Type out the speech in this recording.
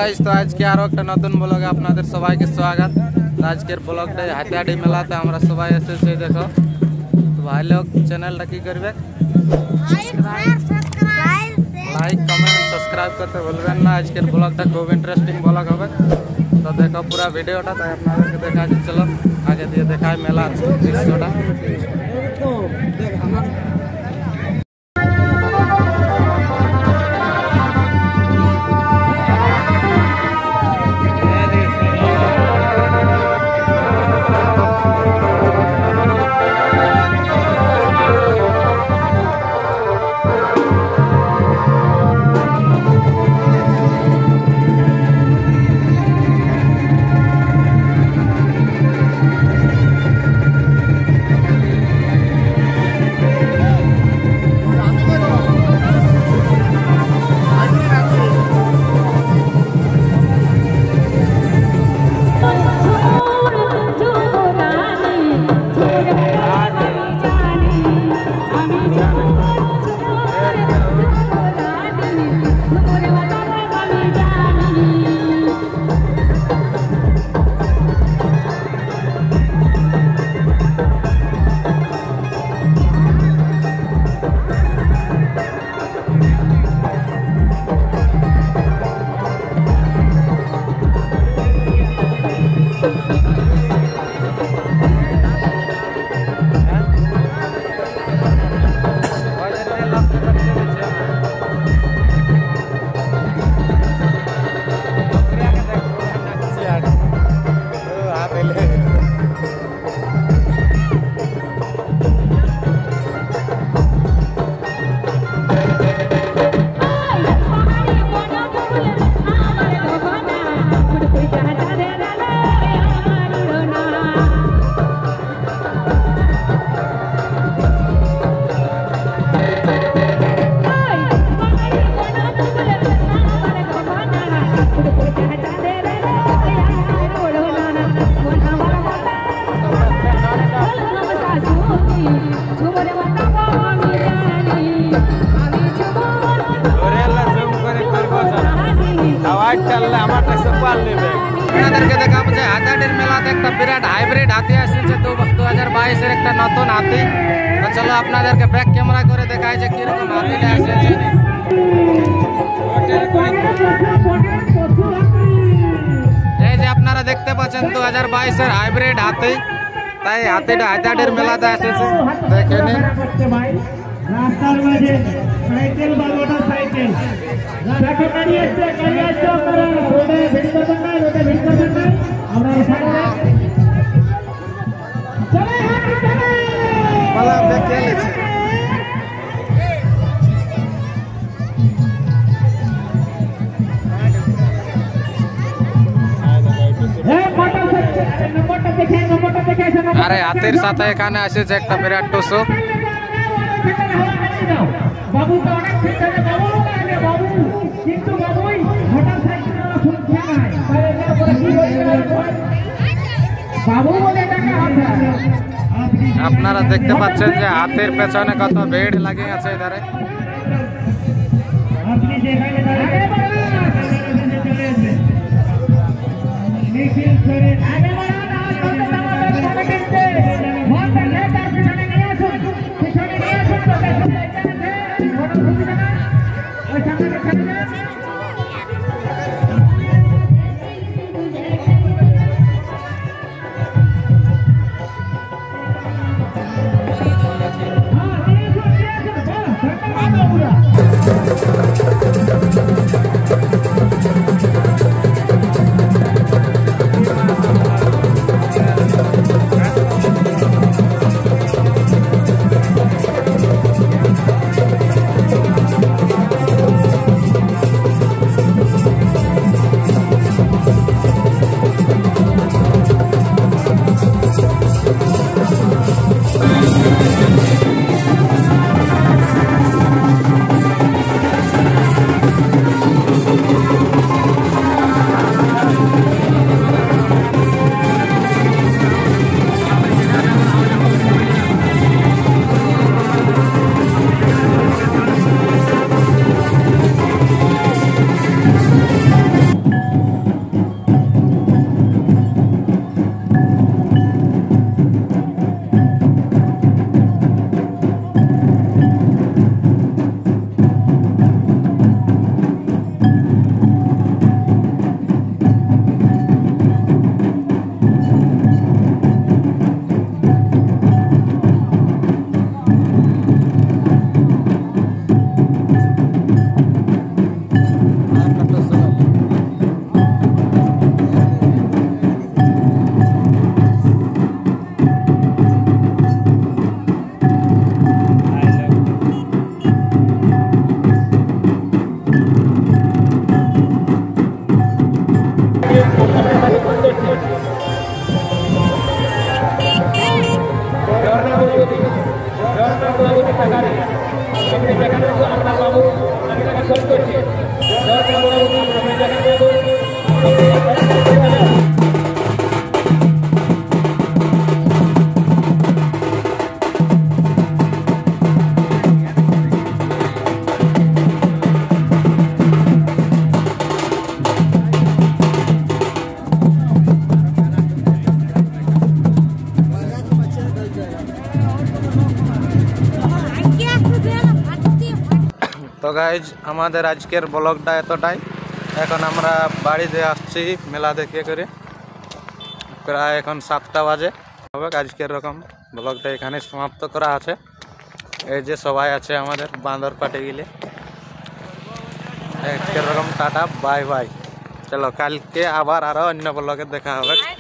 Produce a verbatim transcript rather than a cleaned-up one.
Guys तो आज के आरो একটা নতুন ব্লগে আপনাদের সবাইকে স্বাগত। আজকের ব্লগটা হাতিয়াডি মেলাতে আমরা সবাই এসেছি দেখো। তো ভাই লোক চ্যানেলটা কি করবে লাইক কমেন্ট সাবস্ক্রাইব করতে ভুলবেন না। আজকের ব্লগটা খুব ইন্টারেস্টিং ব্লগ হবে, তো দেখো পুরো ভিডিওটা। তাই আপনাদেরকে দেখাচ্ছি, চলো আগে দিয়ে দেখায় মেলার দৃশ্যটা। আপনাদেরকে দেখাবো যে হাতিয়াডির মেলাতে একটা বিরাট হাইব্রিড হাতি আসছে দু হাজার বাইশের একটা নতুন হাতি। তো চলো আপনাদেরকে ব্যাক ক্যামেরা করে দেখাই যে কিরকম হাতিটা এসেছে। এই যে আপনারা দেখতে পাচ্ছেন দু হাজার বাইশের হাইব্রিড হাতি। তাই হাতিটা হাতিয়াডির মেলাতে এসেছে, দেখে নিন। রাস্তার মাঝে সাইকেল বা মোটর সাইকেল যাকে দাঁড়িয়ে আছে গাড়ি চক করে রোডে ভিড় করবেন না, রোডে ভিড় করবেন না। আমরা এখানে চলে হাঁটি চলে বলা দেখে লেছে। এই মোটর সাইকেল নম্বরটা দেখে নম্বরটা দেখে আরে হাতির সাথে এখানে এসেছে একটা বিরাট টুসু। বাবু তো অনেক ঠিক আছে, বাবু আরে বাবু, কিন্তু বাবুই মোটর সাইকেল সুরক্ষা নাই। তাহলে এটা বলে কি বলবে বাবু বলে টাকা হবে। আপনারা দেখতে পাচ্ছেন যে হাতের পেছনে কত ভিড় লাগে আছে এধারে। আপনি যেখানে দাঁড়িয়ে চলে আসবেন নিখিল করে আগে বাড়ান। আর কত দাম হবে টাকা কিনতে ভোট দেন, তার পিছনে নিয়ে আসুন, পিছনে নিয়ে আসুন। তো দেখুন Thank you. প্রকারে আপনি যেখানে আপনার বাবু আপনাকে ফোন করছে দরকার বাবু আপনি যেখানে বাবু তো গাইজ আমাদের আজকের ব্লগটা এতটাই। এখন আমরা বাড়িতে আসছি মেলা দেখে করে, প্রায় এখন সাতটা বাজে হবে। আজকের রকম ব্লগটা এখানে সমাপ্ত করা আছে। এই যে সবাই আছে আমাদের বাঁদর পাটে গেলে, আজকের রকম টাটা বাই বাই। চলো কালকে আবার আরো অন্য ব্লগে দেখা হবে।